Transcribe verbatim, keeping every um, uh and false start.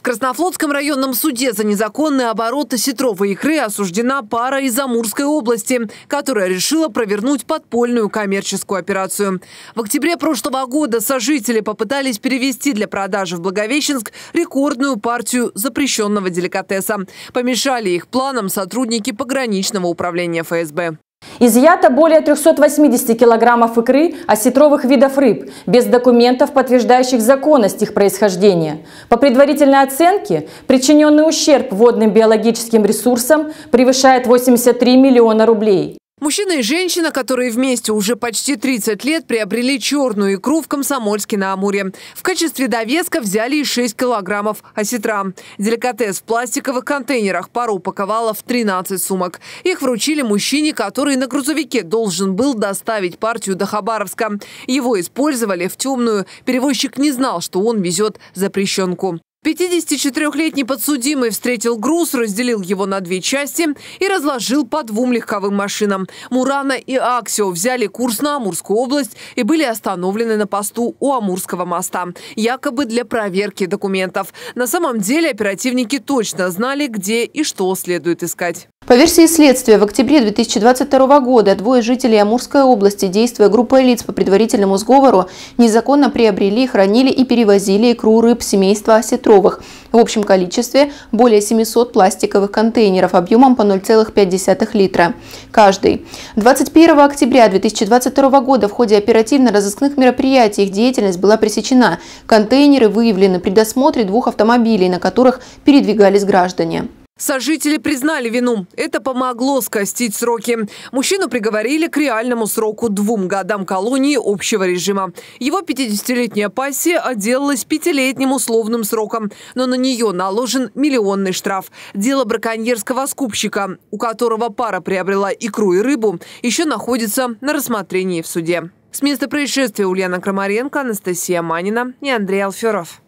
Краснофлотском районном суде за незаконный оборот осетровой икры осуждена пара из Амурской области, которая решила провернуть подпольную коммерческую операцию. В октябре прошлого года сожители попытались перевести для продажи в Благовещенск рекордную партию запрещенного деликатеса. Помешали их планам сотрудники пограничного управления эф эс бэ. Изъято более трёхсот восьмидесяти килограммов икры осетровых видов рыб, без документов, подтверждающих законность их происхождения. По предварительной оценке, причиненный ущерб водным биологическим ресурсам превышает восемьдесят три миллиона рублей. Мужчина и женщина, которые вместе уже почти тридцать лет, приобрели черную икру в Комсомольске-на-Амуре. В качестве довеска взяли и шесть килограммов осетра. Деликатес в пластиковых контейнерах пара упаковала в тринадцать сумок. Их вручили мужчине, который на грузовике должен был доставить партию до Хабаровска. Его использовали в темную. Перевозчик не знал, что он везет запрещенку. пятидесятичетырёхлетний подсудимый встретил груз, разделил его на две части и разложил по двум легковым машинам. Мурана и Аксио взяли курс на Амурскую область и были остановлены на посту у Амурского моста, якобы для проверки документов. На самом деле оперативники точно знали, где и что следует искать. По версии следствия, в октябре две тысячи двадцать второго года двое жителей Амурской области, действуя группой лиц по предварительному сговору, незаконно приобрели, хранили и перевозили икру рыб семейства осетровых в общем количестве более семисот пластиковых контейнеров объемом по ноль целых пять десятых литра каждый. двадцать первого октября две тысячи двадцать второго года в ходе оперативно-розыскных мероприятий их деятельность была пресечена. Контейнеры выявлены при досмотре двух автомобилей, на которых передвигались граждане. Сожители признали вину. Это помогло скостить сроки. Мужчину приговорили к реальному сроку двум годам колонии общего режима. Его пятидесятилетняя пассия отделалась пятилетним условным сроком, но на нее наложен миллионный штраф. Дело браконьерского скупщика, у которого пара приобрела икру и рыбу, еще находится на рассмотрении в суде. С места происшествия Ульяна Крамаренко, Анастасия Манина и Андрей Алферов.